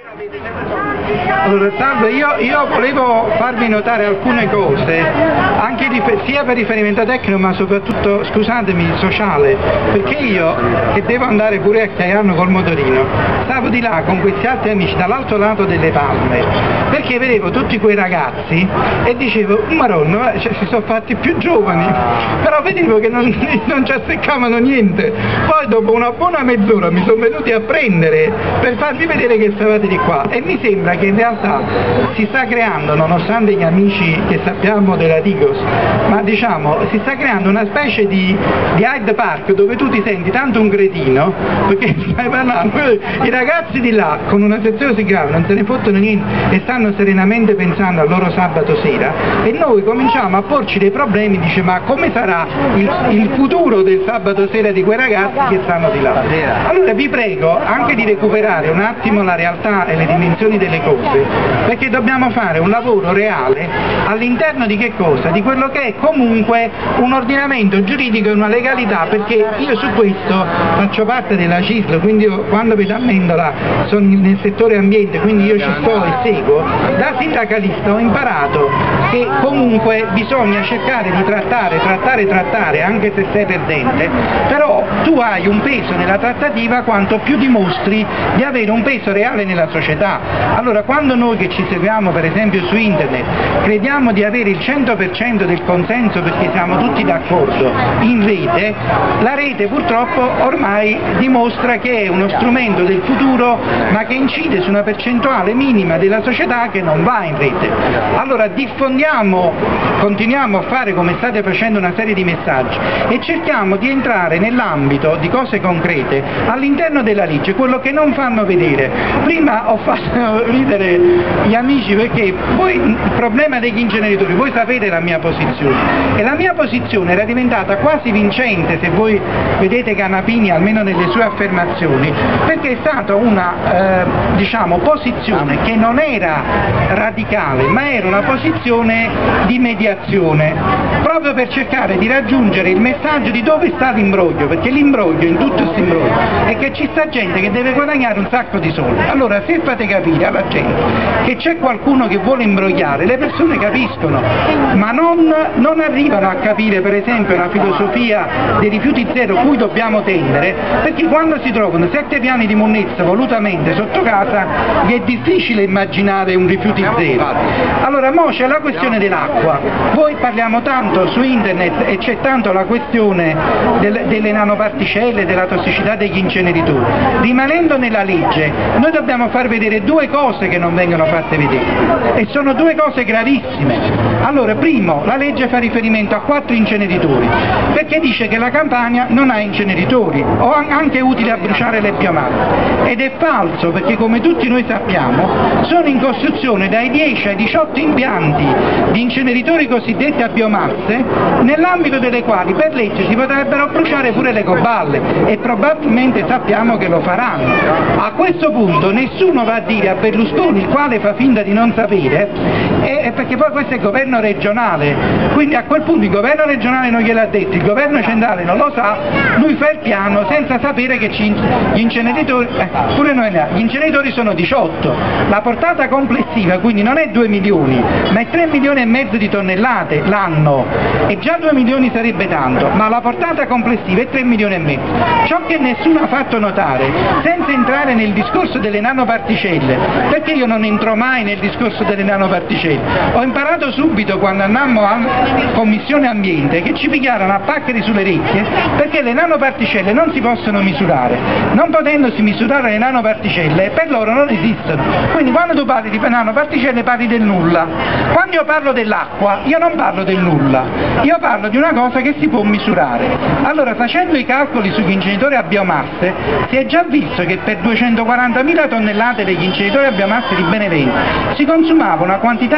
Allora, salve, io volevo farvi notare alcune cose, anche sia per riferimento tecnico ma soprattutto, scusatemi, sociale, perché io, che devo andare pure a Caiano col motorino, stavo di là con questi altri amici dall'altro lato delle Palme, perché vedevo tutti quei ragazzi e dicevo, maronna, cioè, si sono fatti più giovani, però vedevo che non ci azzeccavano niente. Poi dopo una buona mezz'ora mi sono venuti a prendere per farvi vedere che stavate di qua, e mi sembra che in realtà si sta creando, nonostante gli amici che sappiamo della Digos, ma diciamo si sta creando una specie di Hyde Park dove tu ti senti tanto un cretino, perché stai parlando, i ragazzi di là con una sezione così grave non se ne fottono niente e stanno serenamente pensando al loro sabato sera, e noi cominciamo a porci dei problemi, dice ma come sarà il futuro del sabato sera di quei ragazzi che stanno di là? Allora vi prego anche di recuperare un attimo la realtà e le dimensioni delle cose, perché dobbiamo fare un lavoro reale all'interno di che cosa? Di quello che è comunque un ordinamento giuridico e una legalità, perché io su questo faccio parte della CISL, quindi io, quando vedo Amendola sono nel settore ambiente, quindi io ci sto e seguo. Da sindacalista ho imparato che comunque bisogna cercare di trattare, anche se sei perdente, però tu hai un peso nella trattativa quanto più dimostri di avere un peso reale nella società. Allora quando noi che ci seguiamo per esempio su internet crediamo di avere il 100% del consenso perché siamo tutti d'accordo in rete, la rete purtroppo ormai dimostra che è uno strumento del futuro ma che incide su una percentuale minima della società che non va in rete. Allora diffondiamo, continuiamo a fare come state facendo una serie di messaggi e cerchiamo di entrare nell'ambito di cose concrete all'interno della legge, quello che non fanno vedere. Prima ho fatto ridere gli amici perché voi, il problema degli inceneritori, voi sapete la mia posizione, e la mia posizione era diventata quasi vincente, se voi vedete Canapini almeno nelle sue affermazioni, perché è stata una diciamo posizione che non era radicale ma era una posizione di mediazione, proprio per cercare di raggiungere il messaggio di dove sta l'imbroglio, perché l'imbroglio in tutto questo imbroglio è che ci sta gente che deve guadagnare un sacco di soldi. Allora se fate capire alla gente che c'è qualcuno che vuole imbrogliare, le persone capiscono, ma non arrivano a capire per esempio la filosofia dei rifiuti zero cui dobbiamo tendere, perché quando si trovano 7 piani di monnezza volutamente sotto casa gli è difficile immaginare un rifiuti zero. Allora mo c'è la questione dell'acqua, voi parliamo tanto su internet e c'è tanto la questione delle nanoparticelle, della tossicità degli inceneritori. Rimanendo nella legge noi dobbiamo far vedere due cose che non vengono fatte vedere, e sono due cose gravissime. Allora, primo, la legge fa riferimento a 4 inceneritori, perché dice che la Campania non ha inceneritori, o anche utili a bruciare le biomasse, ed è falso, perché come tutti noi sappiamo sono in costruzione dai 10 ai 18 impianti di inceneritori cosiddetti a biomasse, nell'ambito delle quali per legge si potrebbero bruciare pure le coballe, e probabilmente sappiamo che lo faranno. A questo punto nessuno va a dire a Berlusconi, il quale fa finta di non sapere, perché poi questo è il governo regionale, quindi a quel punto il governo regionale non gliel'ha detto, il governo centrale non lo sa, lui fa il piano senza sapere che gli inceneritori, pure noi ne ha, gli inceneritori sono 18, la portata complessiva quindi non è 2 milioni, ma è 3 milioni e mezzo di tonnellate l'anno, e già 2 milioni sarebbe tanto, ma la portata complessiva è 3 milioni e mezzo. Ciò che nessuno ha fatto notare, senza entrare nel discorso delle nanoparticelle, perché io non entro mai nel discorso delle nanoparticelle, ho imparato subito quando andammo a Commissione Ambiente che ci pigliarono a paccheri sulle orecchie, perché le nanoparticelle non si possono misurare, non potendosi misurare le nanoparticelle per loro non esistono, quindi quando tu parli di nanoparticelle parli del nulla. Quando io parlo dell'acqua io non parlo del nulla, io parlo di una cosa che si può misurare. Allora, facendo i calcoli sugli inceneritori a biomasse si è già visto che per 240.000 tonnellate degli inceneritori a biomasse di Benevento si consumava una quantità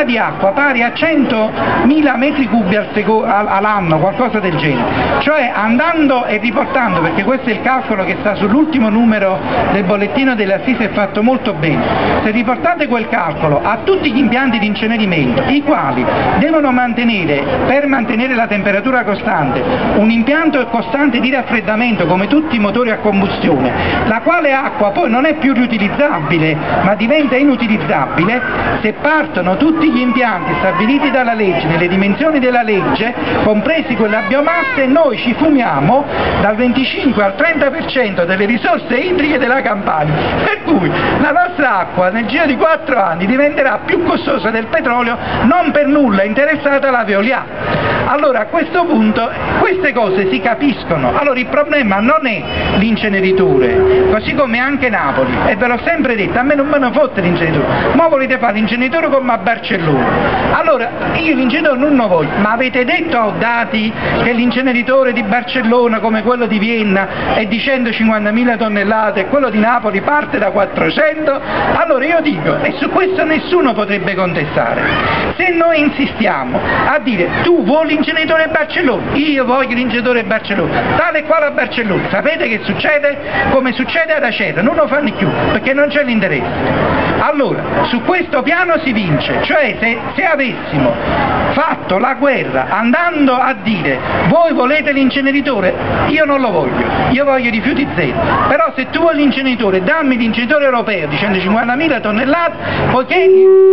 quantità di acqua pari a 100.000 metri cubi all'anno, qualcosa del genere. Cioè andando e riportando, perché questo è il calcolo che sta sull'ultimo numero del bollettino della SISE, è fatto molto bene, se riportate quel calcolo a tutti gli impianti di incenerimento, i quali devono mantenere, per mantenere la temperatura costante, un impianto costante di raffreddamento come tutti i motori a combustione, la quale acqua poi non è più riutilizzabile ma diventa inutilizzabile, se partono tutti gli impianti stabiliti dalla legge, nelle dimensioni della legge, compresi quella biomasse, noi ci fumiamo dal 25 al 30% delle risorse idriche della Campania, per cui la nostra acqua nel giro di 4 anni diventerà più costosa del petrolio, non per nulla interessata la Veolia. Allora a questo punto queste cose si capiscono. Allora il problema non è l'inceneritore, così come anche Napoli, e ve l'ho sempre detto, a me non me ne fotte l'inceneritore, ma volete fare l'inceneritore come a Barcellona. Allora io l'inceneritore non lo voglio, ma avete detto o dati che l'inceneritore di Barcellona come quello di Vienna è di 150.000 tonnellate e quello di Napoli parte da 400? Allora io dico, e su questo nessuno potrebbe contestare, se noi insistiamo a dire tu vuoi l'inceneritore Barcellona, io voglio l'inceneritore Barcellona, tale e quale a Barcellona, sapete che succede? Come succede ad Acerra, non lo fanno più perché non c'è l'interesse. Allora su questo piano si vince, cioè se avessimo fatto la guerra andando a dire voi volete l'inceneritore, io non lo voglio, io voglio rifiuti zero, però se tu vuoi l'inceneritore dammi l'inceneritore europeo di 150.000 tonnellate, poiché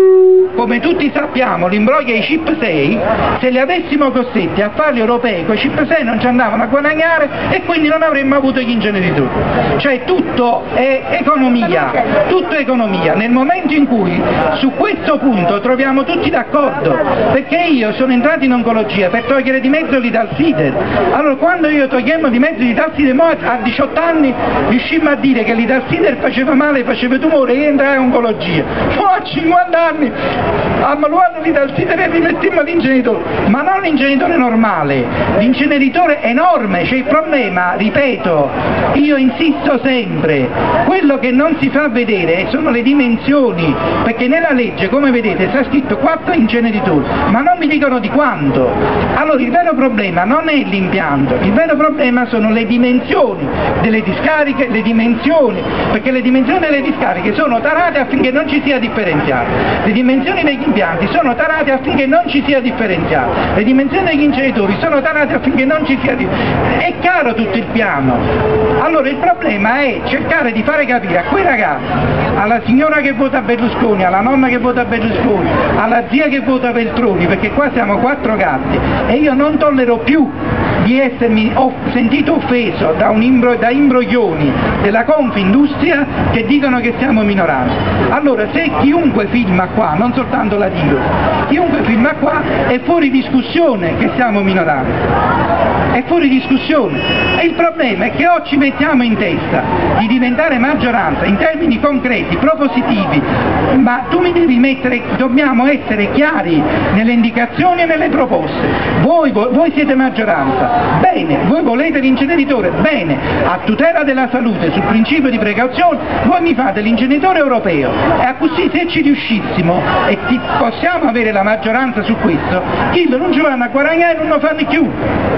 come tutti sappiamo l'imbroglio ai CIP 6, se li avessimo costretti a farli europei, quei CIP 6 non ci andavano a guadagnare e quindi non avremmo avuto gli inceneritori. Cioè tutto è economia, tutto è economia. Nel momento in cui su questo punto troviamo tutti d'accordo, perché io sono entrato in oncologia per togliere di mezzo l'Italsider, allora quando io togliemmo di mezzo l'Italsider a 18 anni riuscimmo a dire che l'Italsider faceva male, faceva tumore, io entrai in oncologia. Poi a 50 anni ammaluato l'Italsider e rimettiamo l'inceneritore, ma non l'inceneritore normale, l'inceneritore enorme. C'è il problema, ripeto, io insisto sempre, quello che non si fa vedere sono le dimensioni, perché nella legge come vedete sta scritto 4 inceneritori, ma non mi dicono di quanto. Allora il vero problema non è l'impianto, il vero problema sono le dimensioni delle discariche, le dimensioni, perché le dimensioni delle discariche sono tarate affinché non ci sia differenziato, le dimensioni degli impianti sono tarate affinché non ci sia differenziato, le dimensioni degli inceneritori sono tarate affinché non ci sia differenziato. È chiaro tutto il piano. Allora il problema è cercare di fare capire a quei ragazzi, alla signora che vota Berlusconi, alla nonna che vota Berlusconi, alla zia che vota Veltroni, perché qua siamo 4 gatti e io non tollero più di essermi sentito offeso da imbroglioni della Confindustria che dicono che siamo minoranza. Allora se chiunque firma qua, non soltanto la Tiro, chiunque firma qua è fuori discussione che siamo minoranza, è fuori discussione. E il problema è che o ci mettiamo in testa di diventare maggioranza in termini concreti, propositivi, ma tu mi devi mettere, dobbiamo essere chiari nelle indicazioni e nelle proposte. Voi siete maggioranza, bene, voi volete l'inceneritore, bene, a tutela della salute, sul principio di precauzione, voi mi fate l'inceneritore europeo e così se ci riuscissimo e possiamo avere la maggioranza su questo, Chillo non ci vanno a guadagnare e non lo fanno più.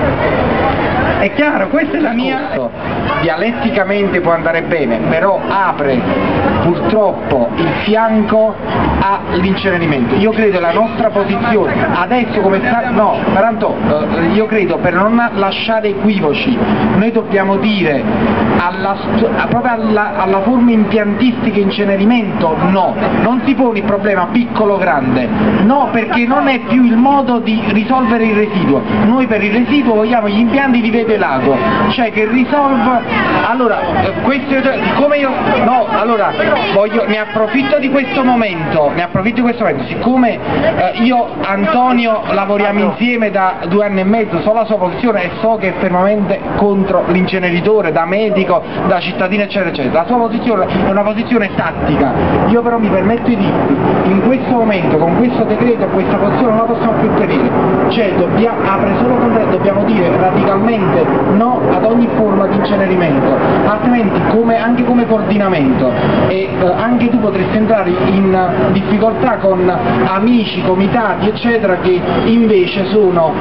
È chiaro, questa è la mia... Dialetticamente può andare bene, però apre purtroppo il fianco all'incenerimento. Io credo la nostra posizione, adesso come sta... no, pertanto io credo per non lasciare equivoci, noi dobbiamo dire proprio alla forma impiantistica incenerimento no, non si pone il problema piccolo o grande, no, perché non è più il modo di risolvere il residuo. Noi per il residuo vogliamo gli impianti di Vede Lago, cioè che risolva. Allora, come io, no, allora ne approfitto di questo momento, siccome io Antonio lavoriamo insieme da 2 anni e mezzo, so la sua posizione e so che è fermamente contro l'inceneritore, da medico, da cittadino eccetera eccetera, la sua posizione è una posizione tattica, io però mi permetto di dirvi, in questo momento, con questo decreto, questa posizione non la possiamo più tenere, cioè dobbiamo dire radicalmente no ad ogni forma di incenerimento. provvedimento, altrimenti anche come coordinamento e anche tu potresti entrare in difficoltà con amici, comitati eccetera che invece sono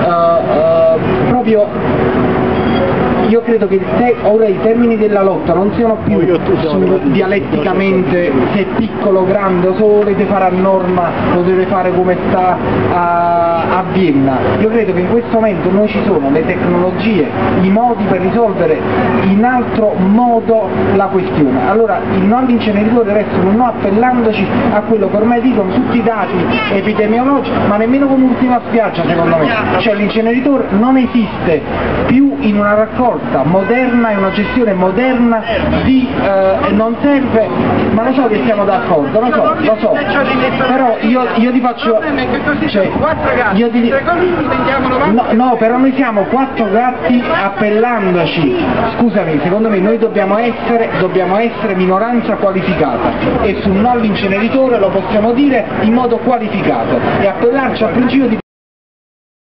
proprio. Io credo che ora i termini della lotta non siano più dialetticamente se è piccolo o grande, o se lo volete fare a norma lo deve fare come sta a Vienna. Io credo che in questo momento non ci sono le tecnologie, i modi per risolvere in altro modo la questione. Allora il no all'inceneritore deve essere un no appellandoci a quello che ormai dicono tutti i dati epidemiologici, ma nemmeno come ultima spiaggia secondo me. Cioè l'inceneritore non esiste più in una raccolta moderna e una gestione moderna non serve, ma lo so che siamo d'accordo, lo so, però io ti faccio, cioè, no, però noi siamo 4 gatti appellandoci, scusami, secondo me noi dobbiamo essere minoranza qualificata e sul no all'inceneritore lo possiamo dire in modo qualificato e appellarci al principio di